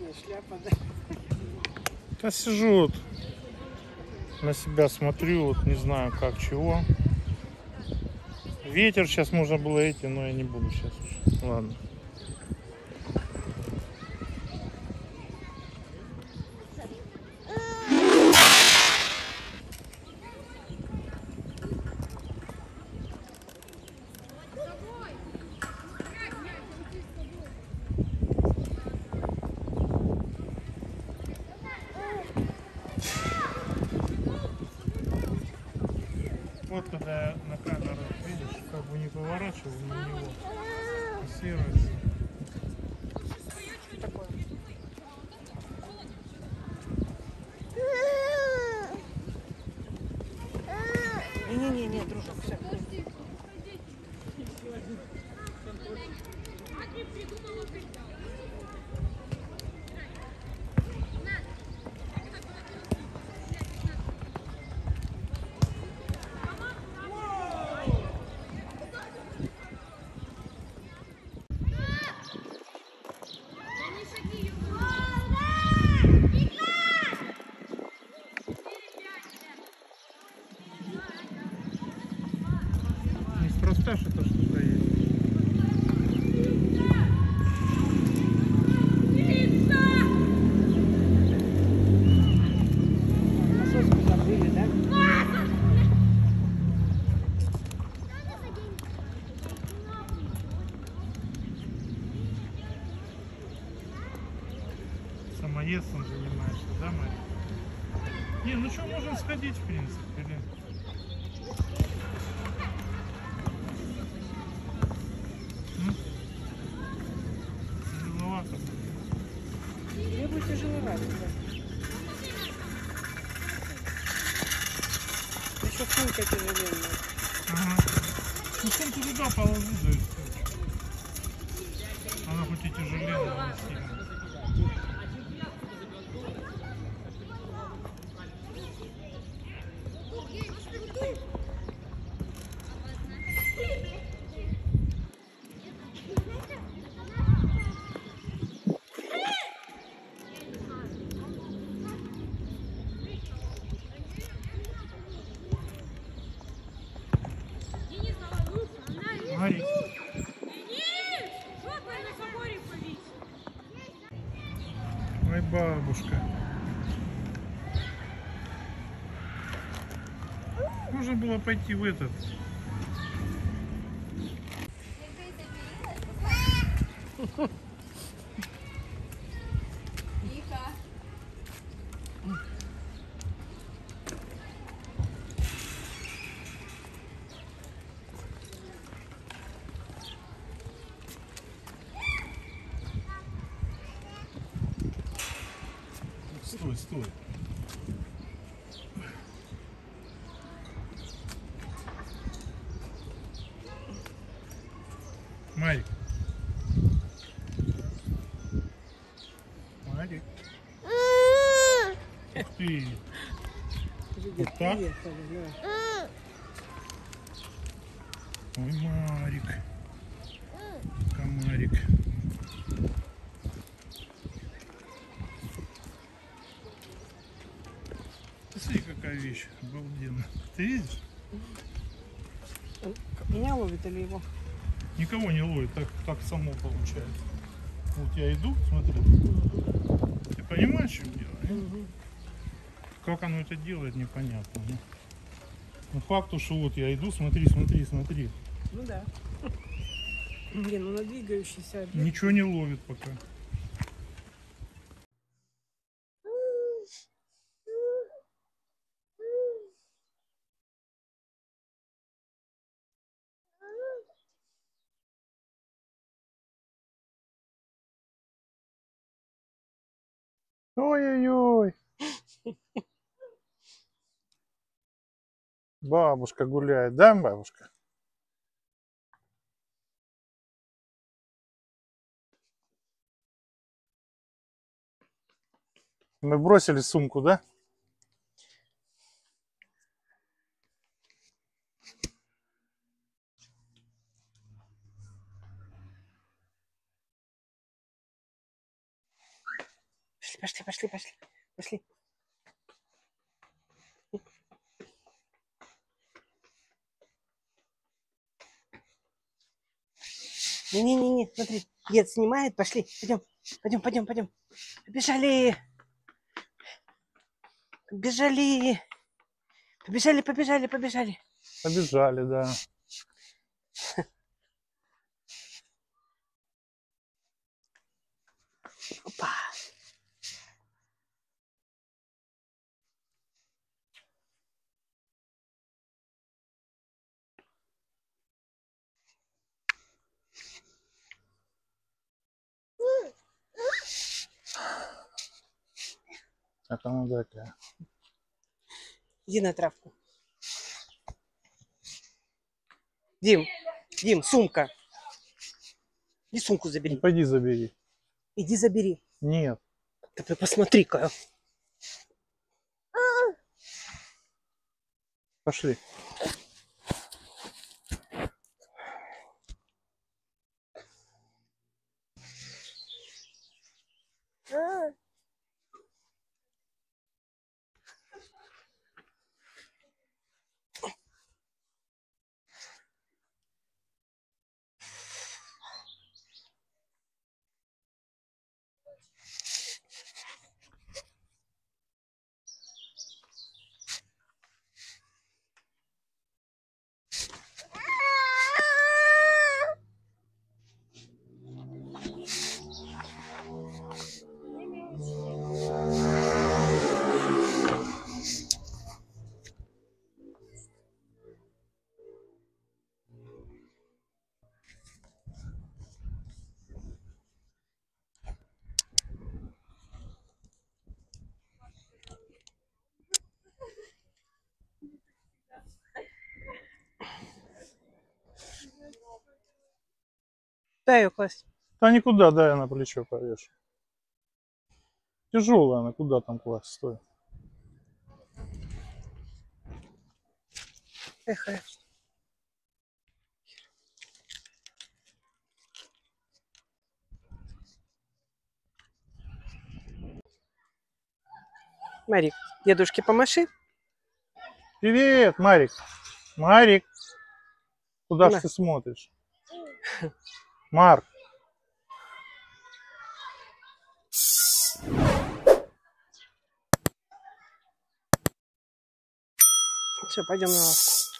Ладно, шляпа, да. Да сижу вот, на себя смотрю, вот не знаю как, чего. Ветер сейчас можно было идти, но я не буду сейчас уже. Ладно. Вот когда я на камеру, видишь, как бы не поворачивал на него, фиксируется. Не-не-не, дружок, все. Неспроста что-то что-то есть. Насоску забыли, да? Самоедством занимаешься, да, Мария? Не, ну что, можем сходить, в принципе, или... Тяжеловато. Мне будет тяжеловато, да. Еще сумка тяжеленная. Ага. Ну сумку туда положи, да и все. Она хоть и тяжеленная, но не сильно. Марик. Ой, бабушка. Можно было пойти в этот. Стой, стой. Марик. Марик. Ух ты. Вот так? Ой, Марик. Комарик. Смотри, какая вещь обалденная. Ты видишь? Меня ловит или его? Никого не ловит, так само получается. Вот я иду, смотри. Ты понимаешь, что дело? Как оно это делает, непонятно. Но факт, что вот я иду, смотри, смотри, смотри. Ну да. Не, ну на двигающийся объект. Ничего не ловит пока. Ой-ой-ой. Бабушка гуляет, да, бабушка? Мы бросили сумку, да? Пошли, пошли, пошли, пошли. Пошли. Не-не-не, смотри, дед снимает, пошли, пойдем, пойдем, пойдем, пойдем. Побежали, побежали, побежали, побежали, побежали. Побежали, да. Опа. Это она такая. Иди на травку. Дим, Дим, сумка. Иди сумку Ну, забери. пойди забери. Иди забери. Нет. Да ты посмотри-ка. Пошли. Дай ее класть. Да никуда, дай я на плечо повешу. Тяжелая она, куда там класть, стой. Эх, эх. Марик, дедушке помаши. Привет, Марик. Марик. Куда На. ж ты смотришь? Марк. Все, пойдем на лавку.